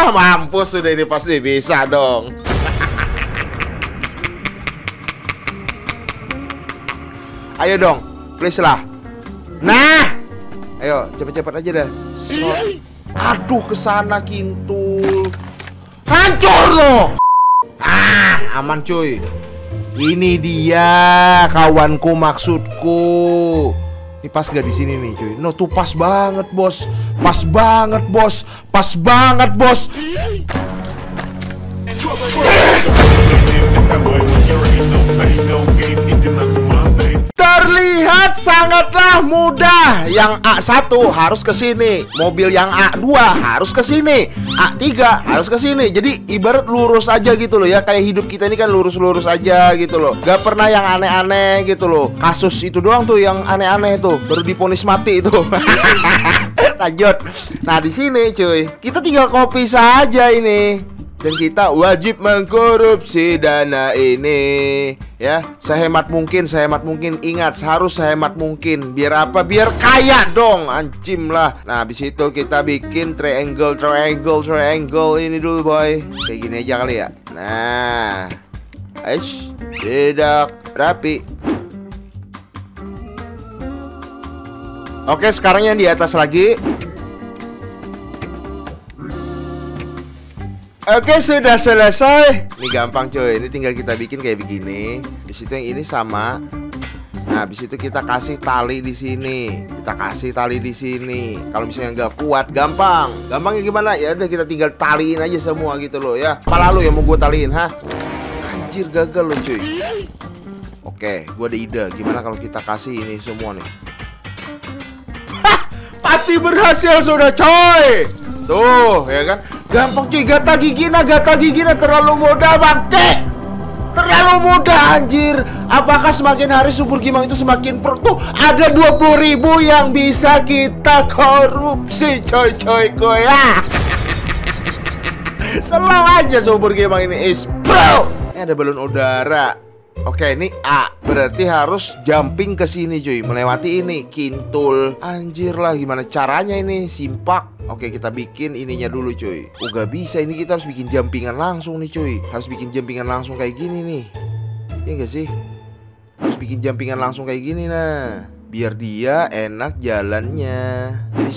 Mampus sudah ini pasti bisa dong. Ayo dong, please lah. Nah, ayo cepet-cepet aja dah. Aduh, kesana Kintul. Hancur loh. Aman cuy. Ini dia kawanku, maksudku. Ini pas gak di sini nih cuy? No, tuh pas banget bos. Pas banget bos. Pas banget bos. Terlihat sangatlah mudah. Yang A1 harus ke sini. Mobil yang A2 harus ke sini. A3 harus ke sini. Jadi ibarat lurus aja gitu loh ya. Kayak hidup kita ini kan lurus-lurus aja gitu loh. Gak pernah yang aneh-aneh gitu loh. Kasus itu doang tuh yang aneh-aneh tuh. Baru diponis mati itu. Lanjut. Nah, di sini cuy, kita tinggal copy saja ini. Dan kita wajib mengkorupsi dana ini. Ya, sehemat mungkin, sehemat mungkin. Ingat, harus sehemat mungkin. Biar apa? Biar kaya dong, anjim lah. Nah, habis itu kita bikin triangle ini dulu boy. Kayak gini aja kali ya. Nah, tidak rapi. Oke, sekarang yang di atas lagi. Oke, sudah selesai. Ini gampang coy. Ini tinggal kita bikin kayak begini. Di situ yang ini sama. Nah, habis itu kita kasih tali di sini. Kita kasih tali di sini. Kalau misalnya nggak kuat, gampang. Gampangnya gimana? Ya udah kita tinggal taliin aja semua gitu loh ya. Apa lalu yang mau gue taliin, ha? Anjir, gagal loh cuy. Oke, gue ada ide. Gimana kalau kita kasih ini semua nih? Hah, pasti berhasil sudah coy. Tuh, ya kan? Gampang cuy, gata gigina terlalu mudah bangke. Terlalu mudah anjir. Apakah semakin hari subur gimang itu semakin pro? Tuh, ada 20.000 yang bisa kita korupsi coy ya. Selalu aja subur gimang ini is pro. Ini ada balon udara. Oke, ini A. Berarti harus jumping ke sini cuy, melewati ini. Kintul. Anjir lah, gimana caranya ini? Simpak. Oke, kita bikin ininya dulu cuy. Oh, gak bisa, ini kita harus bikin jumpingan langsung nih cuy. Harus bikin jumpingan langsung kayak gini nih. Iya gak sih? Harus bikin jumpingan langsung kayak gini nah. Biar dia enak jalannya. Jadi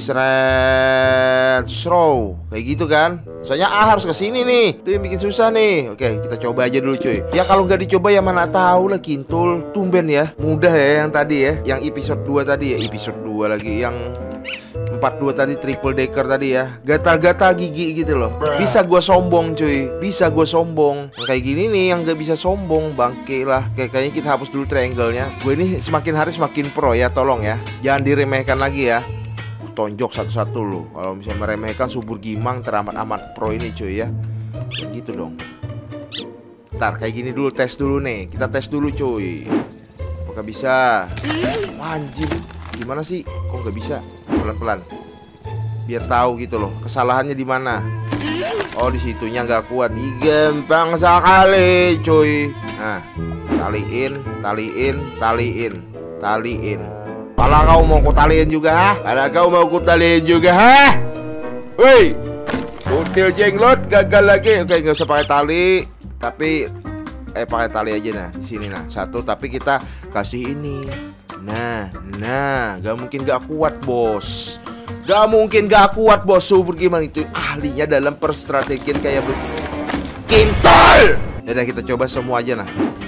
slow kayak gitu kan. Soalnya A harus ke sini nih. Itu yang bikin susah nih. Oke, kita coba aja dulu cuy. Ya kalau nggak dicoba ya mana tahu lah Kintul. Tumben ya. Mudah ya yang tadi ya. Yang episode 2 tadi ya. Episode 2 lagi yang 42 tadi, triple decker tadi ya. Gatal-gatal gigi gitu loh. Bisa gue sombong cuy. Bisa gue sombong. Yang kayak gini nih yang gak bisa sombong. Bangke lah. Kayaknya kita hapus dulu triangle-nya. Gue ini semakin hari semakin pro ya. Tolong ya. Jangan diremehkan lagi ya. Tonjok satu-satu loh. Kalau misalnya meremehkan subur gimang teramat-amat pro ini cuy ya. Gitu dong. Ntar kayak gini dulu, tes dulu nih. Kita tes dulu cuy. Apakah bisa? Wah, anjir. Gimana sih? Kok nggak bisa? Pelan-pelan. Biar tahu gitu loh. Kesalahannya di mana? Oh, di situnya nggak kuat. Ih, gampang sekali cuy. Nah, taliin. Pala kau mau ku taliin juga, ha? Pala kau mau ku taliin juga, ha? Woi, kutil jenglot gagal lagi. Oke, nggak usah pakai tali, tapi pakai tali aja nah. Di sini nah, satu. Tapi kita kasih ini. Nah, gak mungkin gak kuat bos. Gak mungkin gak kuat bos. Subur gimana itu ahlinya dalam perstrategian kayak begitu. Kintul. Yaudah kita coba semua aja nah.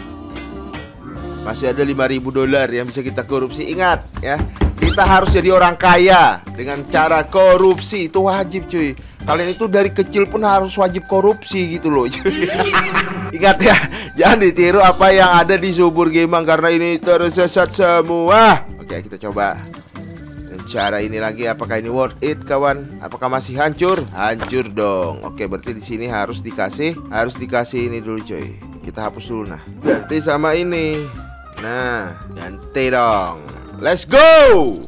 Masih ada $5.000 yang bisa kita korupsi. Ingat ya, kita harus jadi orang kaya dengan cara korupsi. Itu wajib cuy. Kalian itu dari kecil pun harus wajib korupsi gitu loh. Ingat ya, jangan ditiru apa yang ada di subur gimang karena ini tersesat semua. Oke, kita coba dan cara ini lagi. Apakah ini worth it kawan? Apakah masih hancur? Hancur dong. Oke, berarti di sini harus dikasih ini dulu coy. Kita hapus dulu nah. Ganti sama ini. Nah, ganti dong. Let's go.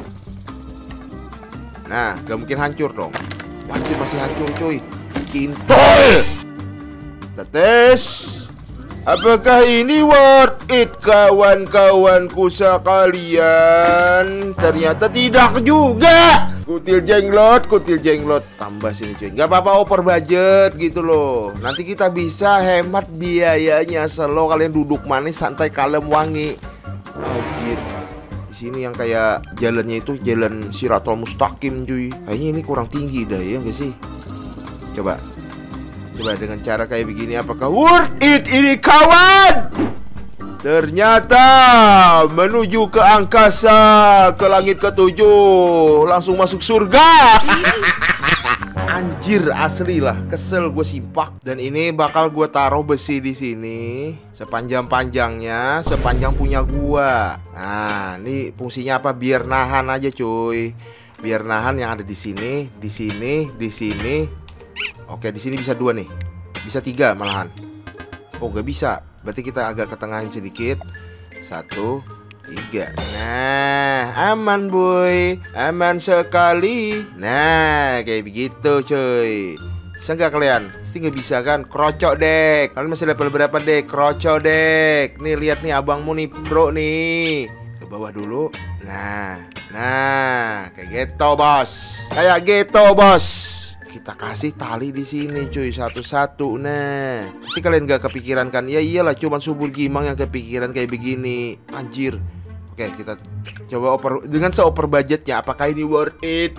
Nah, gak mungkin hancur dong. Wajib masih hancur cuy. Kintul. Tes. Apakah ini worth it kawan-kawanku sekalian? Ternyata tidak juga. Kutil jenglot. Tambah sini cuy. Gak apa-apa over budget gitu loh. Nanti kita bisa hemat biayanya. Slow kalian duduk manis, santai, kalem, wangi. Anjir. Di sini yang kayak jalannya itu jalan Siratul Mustaqim cuy. Kayaknya ini kurang tinggi dah ya gak sih? Coba dengan cara kayak begini apakah worth it ini kawan? Ternyata menuju ke angkasa, ke langit ketujuh, langsung masuk surga. Anjir asli lah, kesel gue simpak. Dan ini bakal gue taruh besi di sini sepanjang-panjangnya, sepanjang punya gua. Nah, ini fungsinya apa? Biar nahan aja cuy. Biar nahan yang ada di sini, di sini, di sini. Oke, di sini bisa 2 nih. Bisa 3 malahan. Oh, gak bisa. Berarti kita agak ketengahin sedikit. 1, 3. Nah, aman boy. Aman sekali. Nah, kayak begitu cuy. Bisa nggak kalian? Pasti nggak bisa kan? Krocok dek. Kalian masih level berapa dek? Krocok dek. Nih lihat nih abangmu nih bro nih. Ke bawah dulu. Nah, kayak gitu bos. Kayak gitu bos. Kita kasih tali di sini cuy satu-satu. Nah, pasti kalian gak kepikiran kan? Ya iyalah, cuman subur gimang yang kepikiran kayak begini. Anjir. Oke, kita coba dengan seoper budgetnya. Apakah ini worth it?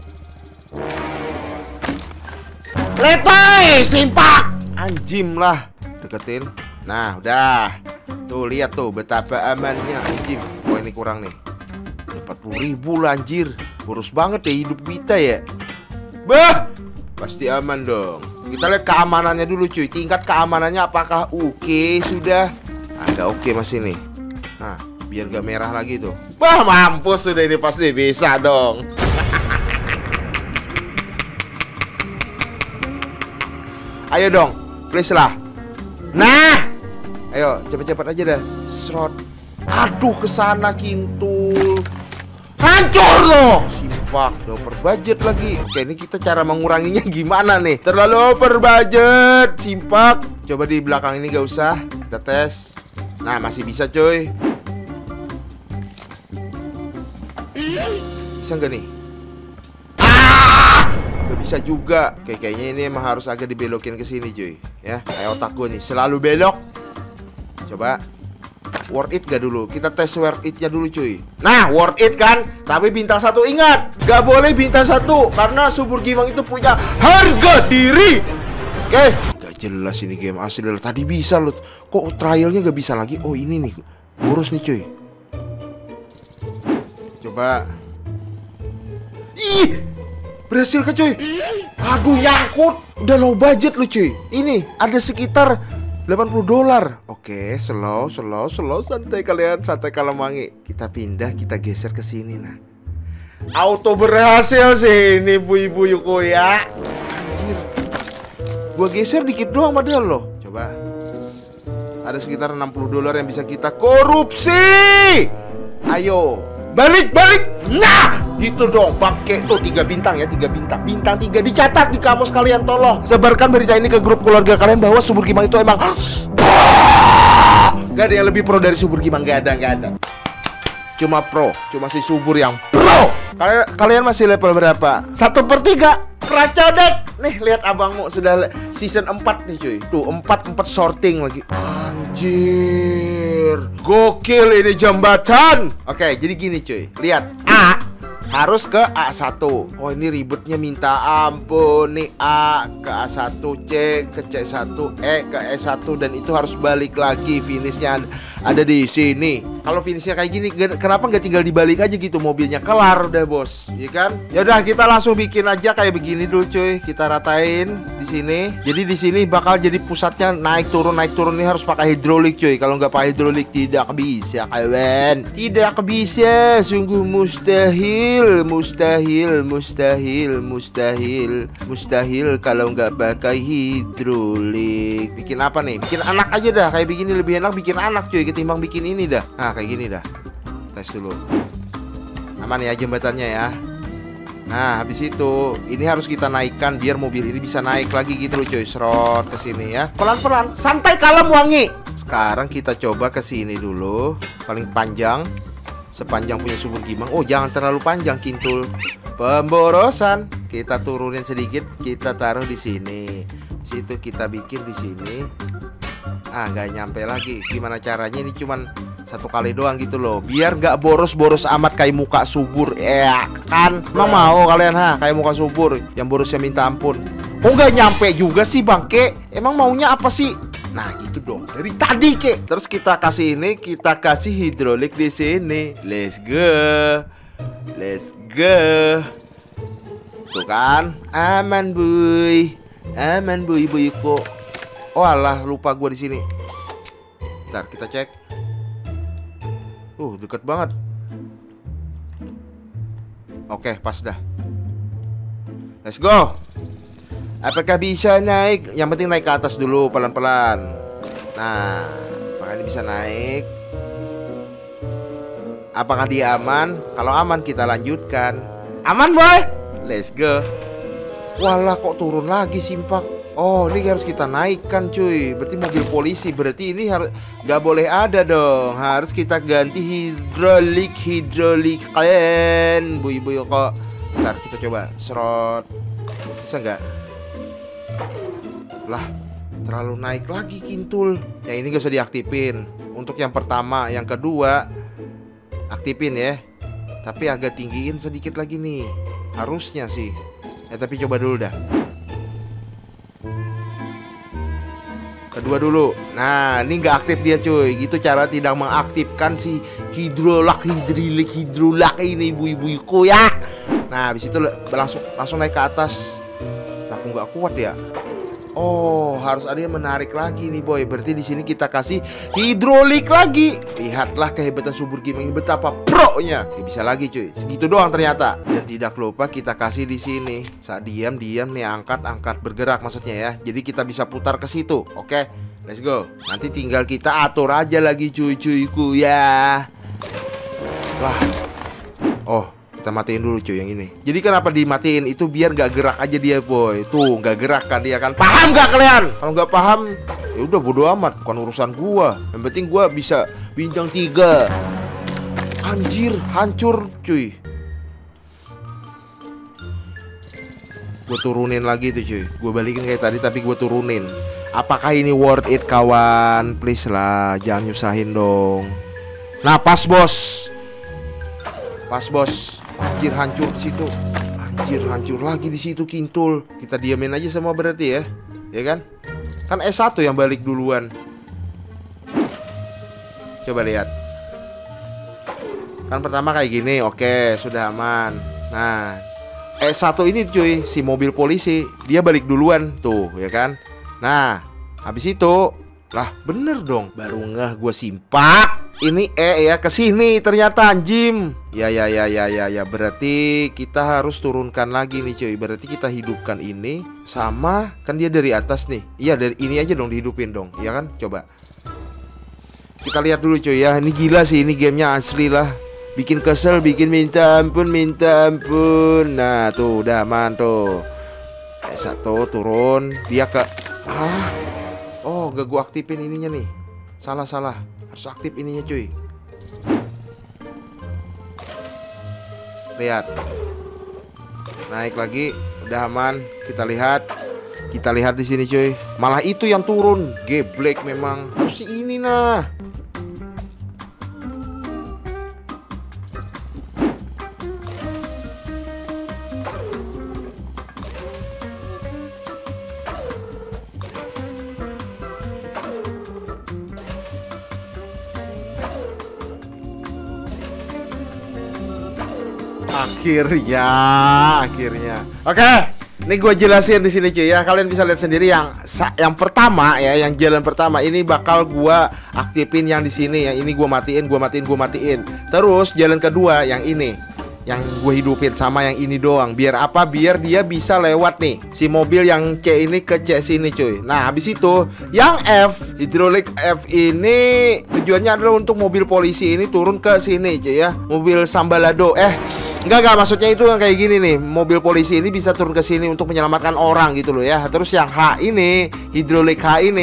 Letoy, simpak. Anjim lah. Deketin. Nah, udah. Tuh, lihat tuh betapa amannya anjim. Oh, ini kurang nih. 40.000 lah anjir. Boros banget ya hidup kita ya. Bah, pasti aman dong. Kita lihat keamanannya dulu cuy. Tingkat keamanannya apakah oke sudah? Agak oke masih nih. Nah, biar gak merah lagi tuh. Bah, mampus sudah ini pasti bisa dong. Ayo dong, please lah. Nah, ayo cepet-cepet aja dah. Serot. Aduh, kesana kintul. Hancur loh. Simpak, udah over budget lagi. Oke, ini kita cara menguranginya gimana nih? Terlalu over budget. Simpak. Coba di belakang ini gak usah. Kita tes. Nah, masih bisa cuy. Bisa nggak nih? Gak bisa juga. Oke, kayaknya ini emang harus agak dibelokin ke sini cuy. Ya, kayak otak gue nih selalu belok. Coba. Worth it gak dulu? Kita tes worth it-nya dulu cuy. Nah, worth it kan? Tapi bintang 1 ingat, gak boleh bintang 1 karena subur gimang itu punya harga diri. Oke. Gak jelas ini game asli. Tadi bisa loh. Kok trialnya gak bisa lagi? Oh ini nih. Boros nih cuy. Coba. Ih, berhasil kan cuy? Aduh, nyangkut. Udah low budget lu cuy. Ini ada sekitar $80. Oke, slow, santai kalian, santai kalem wangi. Kita pindah, kita geser ke sini nah. Auto berhasil sih ini buyu-buyuku ya. Anjir. Gua geser dikit doang padahal loh. Coba. Ada sekitar $60 yang bisa kita korupsi. Ayo, balik. Nah, gitu dong, pakai tuh 3 bintang ya, 3 bintang. Bintang 3 dicatat di kamus kalian tolong. Sebarkan berita ini ke grup keluarga kalian bahwa subur gimang itu emang gak ada yang lebih pro dari subur gimang, gak ada. Cuma pro, cuma si subur yang pro. Kalian masih level berapa? 1/3. Kacau dek. Nih, lihat abangmu sudah season 4 nih cuy. Tuh, 4 sorting lagi. Anjir. Gokil ini jembatan. Oke, jadi gini cuy. Lihat, A harus ke A1. Oh, ini ribetnya minta ampun. Nih A ke A1, C ke C1, E ke E1, dan itu harus balik lagi. Finishnya ada di sini. Kalau finishnya kayak gini, kenapa nggak tinggal dibalik aja gitu mobilnya? Kelar udah bos, ya kan? Ya udah, kita langsung bikin aja kayak begini dulu cuy. Kita ratain di sini. Jadi di sini bakal jadi pusatnya naik turun ini harus pakai hidrolik cuy. Kalau nggak pakai hidrolik tidak bisa kawan. Tidak bisa, sungguh mustahil kalau nggak pakai hidrolik. Bikin apa nih? Bikin anak aja dah. Kayak begini lebih enak bikin anak cuy ketimbang bikin ini dah. Nah, kayak gini dah. Tes dulu. Aman ya jembatannya ya. Nah, habis itu ini harus kita naikkan biar mobil ini bisa naik lagi gitu loh cuy. Serot ke sini ya. Pelan-pelan, santai kalem wangi. Sekarang kita coba ke sini dulu. Paling panjang sepanjang punya sumur Gimang. Oh, jangan terlalu panjang, Kintul. Pemborosan kita turunin sedikit, kita taruh di sini. Situ kita bikin di sini. Ah, nggak nyampe lagi. Gimana caranya? Ini cuman satu kali doang gitu loh, biar nggak boros-boros amat kayak muka subur. Kan emang mau kalian kayak muka subur yang borosnya minta ampun. Oh, nggak nyampe juga sih bangke. Emang maunya apa sih? Nah gitu dong dari tadi kek. Terus kita kasih ini, kita kasih hidrolik di sini. Let's go, let's go. Tuh kan, aman boy, aman boy kok. Oh alah, lupa gue di sini. Ntar kita cek. Deket banget. Oke, pas dah. Let's go. Apakah bisa naik? Yang penting naik ke atas dulu pelan-pelan. Nah, apakah ini bisa naik? Apakah dia aman? Kalau aman kita lanjutkan. Aman boy. Let's go. Walah, kok turun lagi simpak. Oh, ini harus kita naikkan cuy. Berarti mobil polisi. Berarti ini harus nggak boleh ada dong. Harus kita ganti hidrolik kan. Boy kok. Ntar kita coba serot. Bisa nggak? Lah, terlalu naik lagi Kintul. Yang ini gak usah diaktifin. Untuk yang pertama, yang kedua aktifin ya. Tapi agak tinggiin sedikit lagi nih. Harusnya sih. Tapi coba dulu dah. Kedua dulu. Nah, ini gak aktif dia cuy. Gitu cara tidak mengaktifkan si hidrolik ini ibu-ibuku ya. Nah, habis itu langsung naik ke atas. Nah, aku nggak kuat ya. Oh, harus ada yang menarik lagi nih boy. Berarti di sini kita kasih hidrolik lagi. Lihatlah kehebatan subur Gimang ini betapa pro-nya. Bisa lagi cuy. Segitu doang ternyata. Dan tidak lupa kita kasih di sini. Saat diam nih angkat bergerak maksudnya ya. Jadi kita bisa putar ke situ. Oke, let's go. Nanti tinggal kita atur aja lagi cuy-cuyku ya. Wah. Oh, kita matiin dulu cuy yang ini. Jadi kenapa dimatiin? Itu biar gak gerak aja dia boy. Tuh gak gerak kan dia kan. Paham gak kalian? Kalau gak paham ya udah bodo amat, bukan urusan gua. Yang penting gua bisa bintang 3. Anjir, hancur cuy. Gua turunin lagi tuh cuy. Gua balikin kayak tadi tapi gua turunin. Apakah ini worth it kawan? Please lah, jangan nyusahin dong. Nah, pas bos. Pas bos. Anjir, hancur di situ. Anjir, hancur lagi di situ Kintul. Kita diamin aja semua berarti ya. Ya kan? Kan S1 yang balik duluan. Coba lihat. Kan pertama kayak gini. Oke, sudah aman. Nah, S1 ini cuy, si mobil polisi, dia balik duluan tuh, ya kan? Nah, habis itu lah bener dong. Baru ngeh gue simpak. Ini ya kesini ternyata anjim. Ya. Berarti kita harus turunkan lagi nih cuy. Berarti kita hidupkan ini. Sama kan dia dari atas nih. Iya, dari ini aja dong dihidupin dong. Ya kan, coba kita lihat dulu cuy ya. Ini gila sih, ini gamenya asli lah. Bikin kesel, bikin minta ampun. Nah tuh udah aman tuh. S1 turun. Dia ke oh gak gua aktifin ininya nih. Salah. Harus aktif ininya cuy. Lihat. Naik lagi, udah aman. Kita lihat di sini cuy. Malah itu yang turun. Geblek memang. Harus ini nah. Akhirnya. Oke, ini gue jelasin di sini cuy ya. Kalian bisa lihat sendiri yang pertama ya, yang jalan pertama ini bakal gue aktifin yang di sini. Yang ini gue matiin. Terus jalan kedua yang ini, yang gue hidupin sama yang ini doang. Biar apa? Biar dia bisa lewat nih. Si mobil yang C ini ke C sini cuy. Nah habis itu yang F, hidrolik F ini tujuannya adalah untuk mobil polisi ini turun ke sini cuy ya. Mobil Sambalado. Enggak, maksudnya itu yang kayak gini nih. Mobil polisi ini bisa turun ke sini untuk menyelamatkan orang gitu loh ya. Terus yang H ini, hidrolik H ini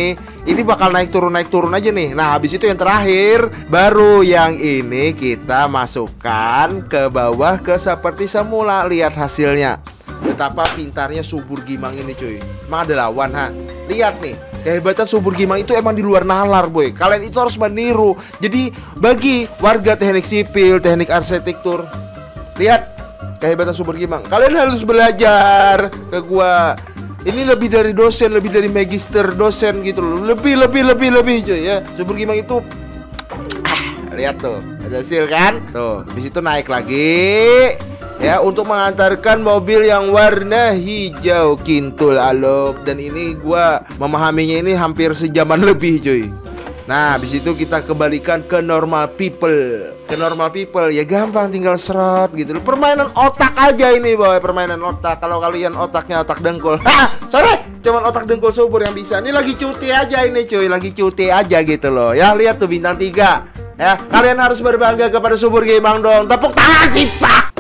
Ini bakal naik turun aja nih. Nah habis itu yang terakhir, baru yang ini kita masukkan ke bawah ke seperti semula. Lihat hasilnya. Betapa pintarnya Subur Gimang ini cuy. Emang ada lawan ha. Lihat nih, kehebatan Subur Gimang itu emang di luar nalar boy. Kalian itu harus meniru. Jadi bagi warga teknik sipil, teknik arsitektur, lihat kehebatan Subur Gimang. Kalian harus belajar ke gua. Ini lebih dari dosen, lebih dari magister dosen gitu loh. Lebih cuy ya. Subur Gimang itu lihat tuh, ada hasil kan? Tuh, habis itu naik lagi ya untuk mengantarkan mobil yang warna hijau kintul alok. Dan ini gua memahaminya ini hampir sejaman lebih cuy. Nah, habis itu kita kembalikan ke normal people. Ke normal people ya gampang, tinggal serot gitu. Permainan otak aja ini boy, permainan otak. Kalau kalian otaknya otak dengkul, sorry, cuman otak dengkul Subur yang bisa. Ini lagi cuti aja ini cuy, lagi cuti aja gitu loh. Ya lihat tuh bintang 3. Ya, kalian harus berbangga kepada Subur Gimang dong. Tepuk tangan sih pak.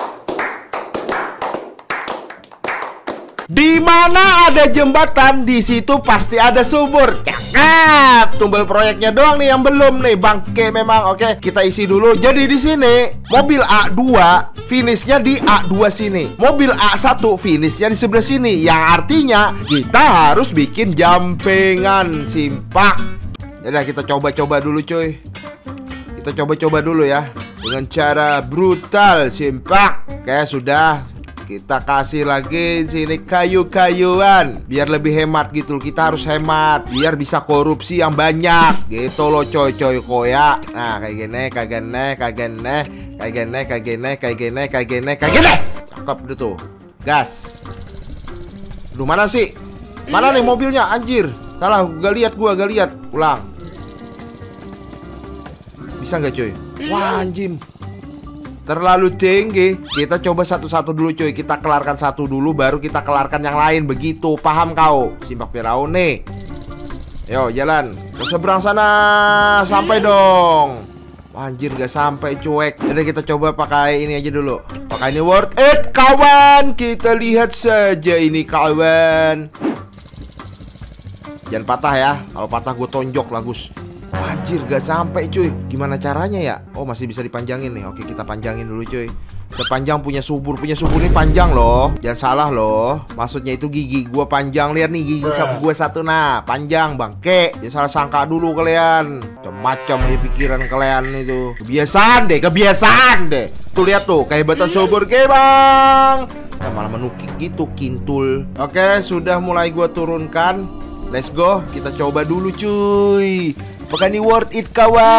Di mana ada jembatan, di situ pasti ada subur. Cakep. Tumbal proyeknya doang nih yang belum nih, bangke memang. Oke, kita isi dulu. Jadi di sini mobil A2 finishnya di A2 sini. Mobil A1 finishnya di sebelah sini. Yang artinya kita harus bikin jampengan simpak. Yaudah kita coba-coba dulu cuy. Kita coba-coba dulu ya dengan cara brutal simpak. Oke, sudah. Kita kasih lagi sini kayu-kayuan biar lebih hemat gitu. Kita harus hemat biar bisa korupsi yang banyak gitu loh coy-coy koya. Nah kayak gini. Cakep deh tuh. Gas. Lu mana sih? Mana nih mobilnya anjir? Salah, gak lihat gua, gak lihat. Ulang. Bisa nggak cuy? Wah anjim, terlalu tinggi. Kita coba satu-satu dulu cuy. Kita kelarkan satu dulu, baru kita kelarkan yang lain. Begitu, paham kau? Simpak Firaun nih. Yo jalan ke seberang sana. Sampai dong. Wah, anjir gak sampai cuek. Jadi kita coba pakai ini aja dulu. Pakai ini worth it kawan. Kita lihat saja ini kawan. Jangan patah ya. Kalau patah gue tonjok lah Gus. Anjir gak sampai cuy. Gimana caranya ya? Oh masih bisa dipanjangin nih. Oke kita panjangin dulu cuy. Sepanjang punya subur. Punya subur ini panjang loh. Jangan salah loh. Maksudnya itu gigi gua panjang. Lihat nih gigi gua satu. Nah panjang bangke. Jangan salah sangka dulu kalian. Macam-macam ya pikiran kalian itu. Kebiasaan deh. Tuh lihat tuh kehebatan subur Gimang. Nah, malah menukik gitu kintul. Oke sudah mulai gua turunkan. Let's go. Kita coba dulu cuy. Apakah ini worth it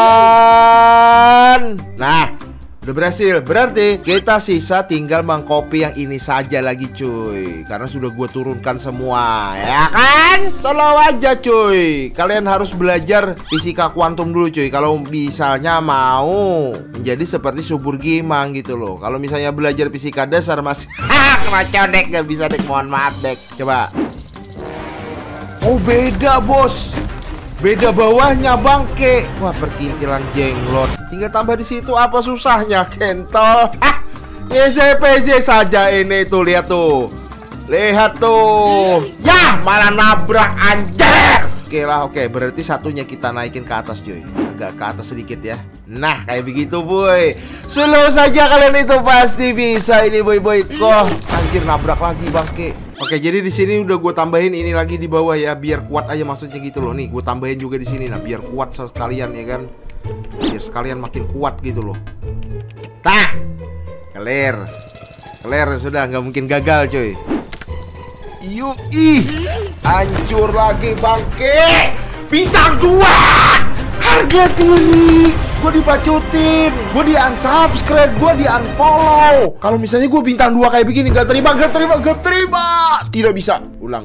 kawan? Nah udah berhasil. Berarti kita sisa tinggal mengcopy yang ini saja lagi cuy. Karena sudah gue turunkan semua. Ya kan? Solo aja cuy. Kalian harus belajar fisika kuantum dulu cuy. Kalau misalnya mau menjadi seperti subur Gimang gitu loh. Kalau misalnya belajar fisika dasar masih kena dek. Gak bisa dek. Mohon maaf dek. Coba. Oh beda bos. Beda bawahnya bangke. Wah perkintilan jenglot. Tinggal tambah di situ, apa susahnya kentol. YZPZ saja ini tuh. Lihat tuh. Lihat tuh. Ya malah nabrak anjir. Oke lah oke. Berarti satunya kita naikin ke atas cuy. Agak ke atas sedikit ya. Nah kayak begitu boy. Slow saja kalian itu pasti bisa ini boy. Kok anjir nabrak lagi bangke. Oke, jadi di sini udah gue tambahin ini lagi di bawah ya, biar kuat aja maksudnya gitu loh. Nih, gue tambahin juga di sini, nah biar kuat sekalian ya kan, biar sekalian makin kuat gitu loh. Tah, clear sudah, nggak mungkin gagal coy. Yuk, hancur lagi bangke. Bintang 2, harga diri. Gue dibacutin, gue di unsubscribe, gue di unfollow. Kalau misalnya gue bintang 2 kayak begini, gak terima. Tidak bisa. Ulang.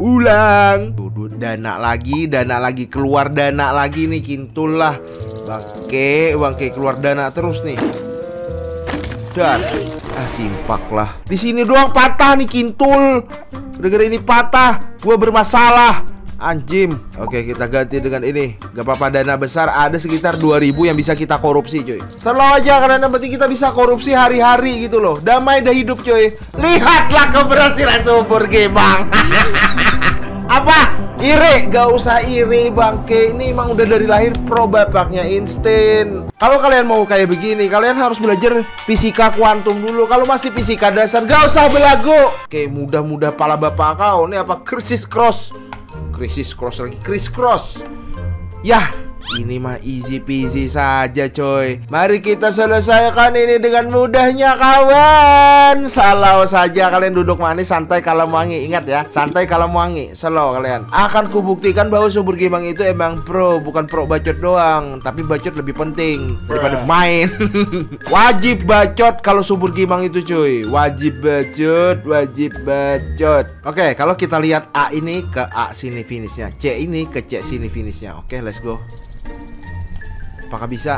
Dana lagi, keluar dana lagi nih, kintul lah. Bangke, keluar dana terus nih. Dan simpak lah. Di sini doang patah nih kintul. Gara-gara ini patah, gue bermasalah. Anjim. Oke kita ganti dengan ini. Gak apa-apa, dana besar ada sekitar 2000 yang bisa kita korupsi cuy. Selalu aja karena yang penting kita bisa korupsi hari-hari gitu loh. Damai dah hidup cuy. Lihatlah keberhasilan subur Gimang. Apa? Iri, gak usah iri bangke. Ini emang udah dari lahir pro bapaknya instin. Kalau kalian mau kayak begini, kalian harus belajar fisika kuantum dulu. Kalau masih fisika dasar, gak usah belagu. Oke, mudah-mudah pala bapak kau. Ini apa? Criss cross. Criss cross lagi, criss cross. Yah, ini mah easy peasy saja coy. Mari kita selesaikan ini dengan mudahnya kawan. Salau saja, kalian duduk manis, santai kalau wangi. Ingat ya, santai kalau wangi. Slow kalian. Akan kubuktikan bahwa Subur Gimang itu emang pro. Bukan pro bacot doang, tapi bacot lebih penting daripada main. Wajib bacot kalau Subur Gimang itu cuy. Wajib bacot, wajib bacot. Oke, kalau kita lihat A ini ke A sini finishnya, C ini ke C sini finishnya. Oke, let's go. Apakah bisa?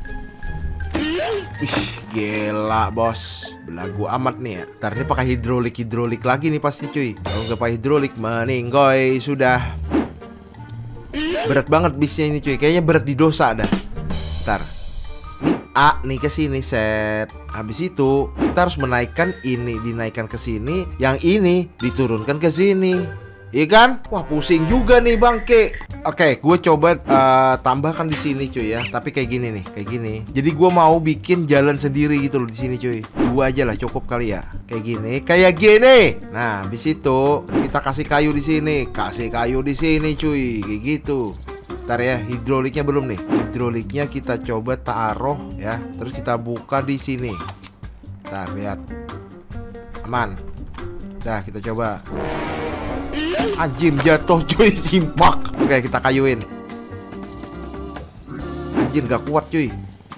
Wih, gila bos. Belagu amat nih ya. Ntar ini pakai hidrolik lagi nih pasti cuy. Kalau nggak pakai hidrolik meninggoy sudah. Berat banget bisnya ini cuy. Kayaknya berat di dosa dah. Ntar ini A nih ke sini set. Habis itu kita harus menaikkan ini, dinaikkan ke sini. Yang ini diturunkan ke sini. Iya kan? Wah pusing juga nih bangke. Oke, gue coba tambahkan di sini cuy ya. Tapi kayak gini nih, kayak gini. Jadi gue mau bikin jalan sendiri gitu loh di sini cuy. Dua aja lah cukup kali ya. Kayak gini, kayak gini. Nah, habis itu kita kasih kayu di sini, kasih kayu di sini cuy, kayak gitu. Ntar ya, hidroliknya belum nih. Hidroliknya kita coba taruh ya. Terus kita buka di sini. Ntar lihat. Aman. Dah, kita coba. Anjir jatuh cuy, simpak. Oke, kita kayuin. Anjir gak kuat cuy.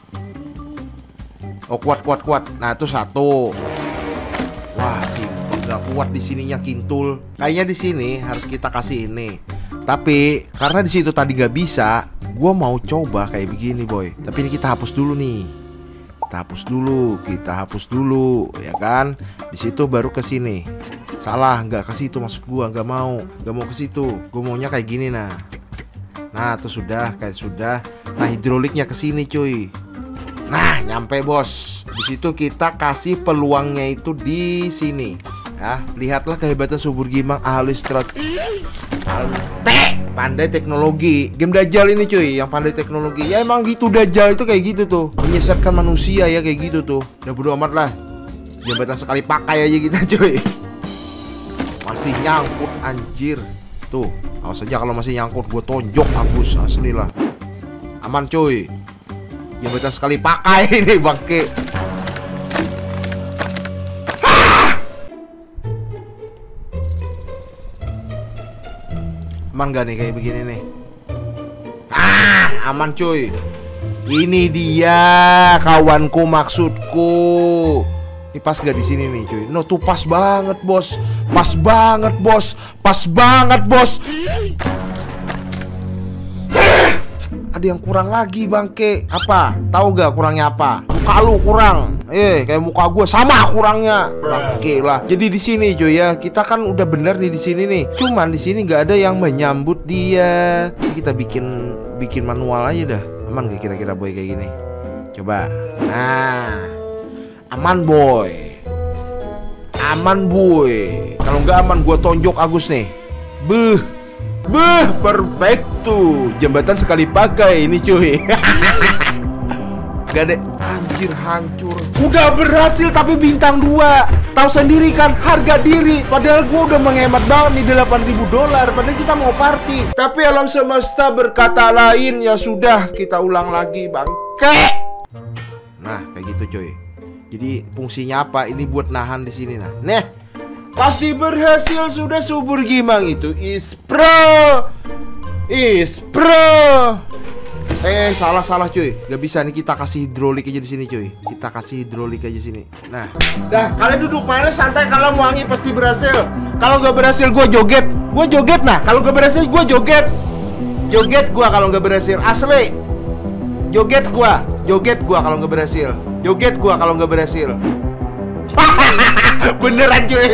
Oh kuat. Nah itu satu. Wah simpak, gak kuat di sininya kintul. Kayaknya di sini harus kita kasih ini. Tapi karena di situ tadi gak bisa, gua mau coba kayak begini boy. Tapi ini kita hapus dulu nih. Kita hapus dulu, ya kan? Di situ baru ke sini. Salah, nggak ke situ maksud gua, nggak mau ke situ. Gua maunya kayak gini nah. Nah, tuh sudah, kayak sudah. Nah, hidroliknya ke sini cuy. Nah, nyampe bos. Di situ kita kasih peluangnya itu di sini. Ya, lihatlah kehebatan Subur Gimang ahli strategi. Pandai teknologi. Game Dajjal ini cuy, yang pandai teknologi. Ya emang gitu Dajjal itu kayak gitu tuh. Menyesatkan manusia ya kayak gitu tuh. Udah bodo amat lah. Jabatan sekali pakai aja kita cuy. Masih nyangkut anjir. Tuh, awas aja kalau masih nyangkut gue tonjok Agus, asli lah. Aman cuy. Jabatan sekali pakai ini bangke. Aman gak nih kayak begini nih? Aman cuy. Ini dia kawanku maksudku. Ini pas gak di sini nih cuy? No tuh pas banget bos. Pas banget bos. Ada yang kurang lagi bangke. Apa? Tahu gak kurangnya apa? Muka lu kurang. Kayak muka gue sama kurangnya. Bangke lah. Jadi di sini cuy ya. Kita kan udah bener nih di sini nih. Cuman di sini nggak ada yang menyambut dia. Kita bikin manual aja dah. Aman gak kira-kira boy kayak gini? Coba. Nah, aman boy. Kalau nggak aman gue tonjok Agus nih. Perfecto. Jembatan sekali pakai ini cuy. Gak ada. Anjir hancur. Udah berhasil tapi bintang 2. Tahu sendiri kan harga diri. Padahal gue udah menghemat banget nih $8.000. Padahal kita mau party. Tapi alam semesta berkata lain. Ya sudah, kita ulang lagi bangke. Nah kayak gitu cuy. Jadi fungsinya apa? Ini buat nahan di sini nah. Nih, pasti berhasil sudah Subur Gimang itu is pro. Salah cuy. Gak bisa nih, kita kasih hidrolik aja di sini cuy. Kita kasih hidrolik aja sini. Nah, dah kalian duduk mana santai. Kalau wangi pasti berhasil. Kalau gak berhasil gue joget. Nah. Kalau gak berhasil gue joget. Gue kalau gak berhasil asli. Joget gua kalau nggak berhasil. Beneran cuy.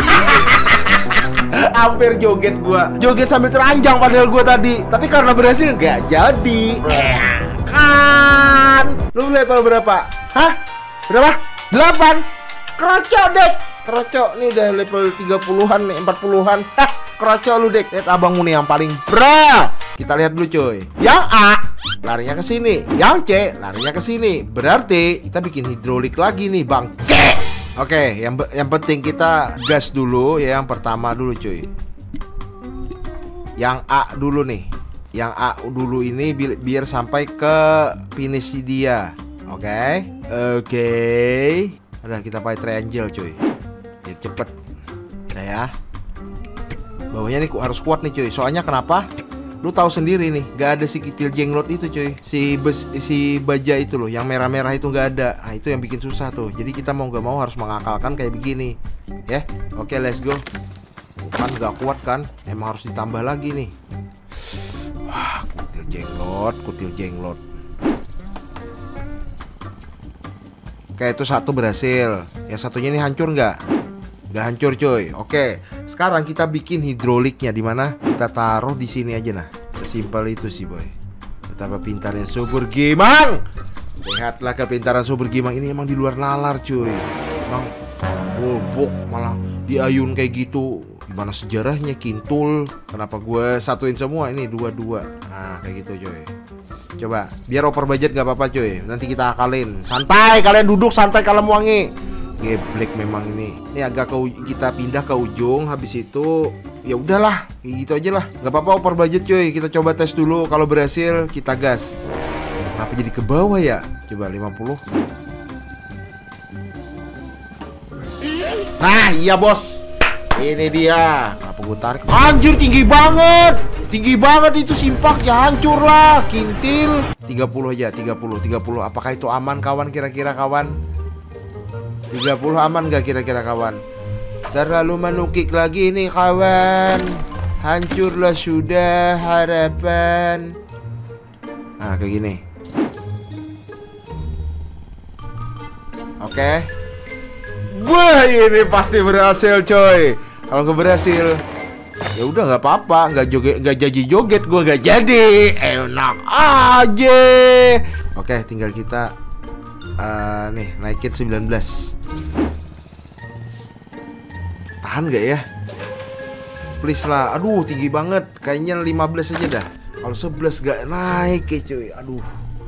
Hampir joget gua. Joget sambil teranjang padahal gua tadi. Tapi karena berhasil nggak jadi. Kan. Lu level berapa? Hah? Berapa? 8. Kerocok dek. Kerocok nih udah level 30-an nih, 40-an. Kroco lu dek. Lihat abangmu nih yang paling Kita lihat dulu cuy. Yang A larinya ke sini, yang C larinya ke sini. Berarti kita bikin hidrolik lagi nih bang. Oke, yang penting kita gas dulu ya. Yang pertama dulu cuy. Yang A dulu nih. Yang A dulu ini biar sampai ke finish dia. Oke. Udah kita pakai triangle cuy. Biar cepet. Udah ya. Bawahnya nih harus kuat nih cuy. Soalnya kenapa? Lu tahu sendiri nih, gak ada si kitil jenglot itu cuy. Si baja itu loh, yang merah-merah itu gak ada. Nah itu yang bikin susah tuh. Jadi kita mau gak mau harus mengakalkan kayak begini. Ya, oke, let's go. Kan gak kuat kan? Emang harus ditambah lagi nih. Wah, kutil jenglot. Oke, itu satu berhasil. Yang satunya ini hancur nggak? Nggak hancur cuy. Oke, sekarang kita bikin hidroliknya di mana? Kita taruh di sini aja nah. Sesimpel itu sih boy. Betapa pintarnya Subur Gimang. Lihatlah kepintaran Subur Gimang ini emang di luar nalar cuy. Emang bobok malah diayun kayak gitu. Gimana sejarahnya Kintul? Kenapa gue satuin semua ini dua-dua? Nah kayak gitu cuy. Coba biar over budget gak apa-apa cuy. Nanti kita akalin. Santai kalian duduk santai kalem wangi. Geblek memang ini. Ini agak kita pindah ke ujung. Habis itu ya udahlah kayak gitu aja lah. Gak apa-apa over budget cuy. Kita coba tes dulu. Kalau berhasil kita gas. Kenapa jadi ke bawah ya? Coba 50. Nah iya bos. Ini dia. Kenapa gue tarik? Anjir tinggi banget. Tinggi banget itu simpak ya, hancur lah kintil. 30 aja, 30. Apakah itu aman kawan kira-kira kawan? 30 aman gak kira-kira kawan? Terlalu menukik lagi nih kawan. Hancurlah sudah harapan. Nah kayak gini. Oke. Wah ini pasti berhasil coy. Kalau nggak berhasil ya udah nggak apa-apa, nggak jadi joget, gue nggak jadi, enak aja. Oke, tinggal kita nih naikin 19. Tahan nggak ya? Please lah, aduh tinggi banget, kayaknya 15 aja dah. Kalau 11 nggak naik ya cuy, aduh.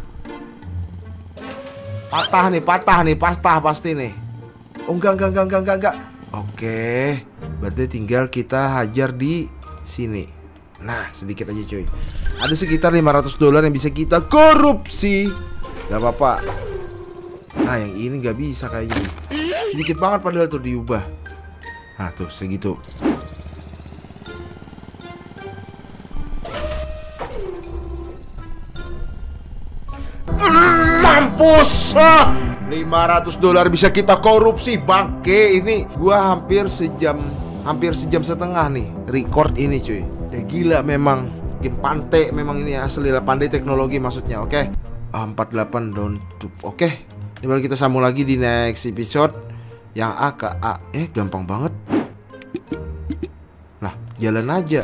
Patah nih, pasti nih. Oh enggak. Oke, berarti tinggal kita hajar di sini. Nah, sedikit aja cuy. Ada sekitar $500 yang bisa kita korupsi. Gak apa-apa. Nah, yang ini gak bisa kayaknya. Sedikit banget padahal tuh diubah. Nah, tuh segitu. Mampus! $500 bisa kita korupsi bangke. Ini gua hampir sejam setengah nih record ini cuy. Udah gila memang. Game Pante memang ini asli lah, pandai teknologi maksudnya. Oke. 48 down to. Oke. Ini baru kita sambung lagi di next episode. Yang A ke A. Gampang banget. Nah, jalan aja.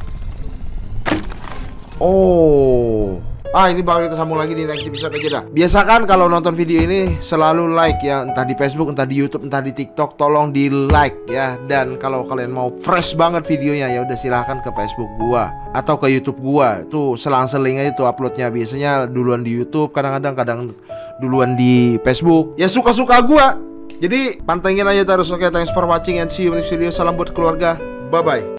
Oh. Ini bakal kita sambung lagi di next episode aja dah. Biasakan kalau nonton video ini selalu like ya, entah di Facebook, entah di YouTube, entah di TikTok, tolong di like ya. Dan kalau kalian mau fresh banget videonya ya udah silahkan ke Facebook gua atau ke YouTube gua. Tuh selang-seling aja tuh uploadnya. Biasanya duluan di YouTube, kadang duluan di Facebook. Ya suka-suka gua. Jadi pantengin aja terus. Oke, thanks for watching and see you in next video. Salam buat keluarga. Bye bye.